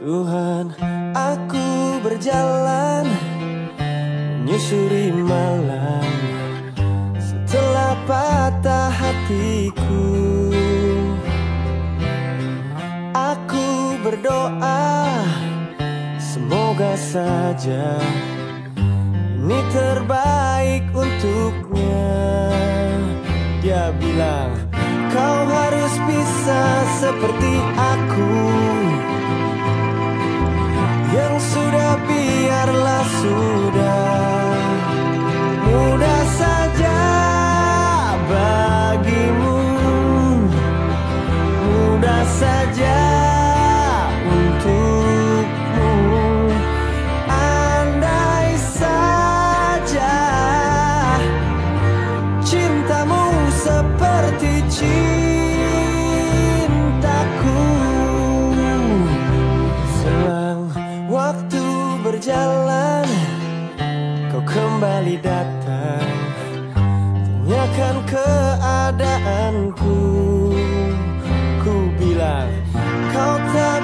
Tuhan, aku berjalan menyusuri malam setelah patah hatiku. Aku berdoa, semoga saja ini terbaik untuknya. Dia bilang, kau harus bisa seperti aku. Yang sudah biarlah sudah, mudah saja bagimu, mudah saja untukmu. Andai saja cintamu seperti cintaku. Selang waktu berjalan, kau kembali datang, tanyakan keadaanku. Ku bilang, kau tak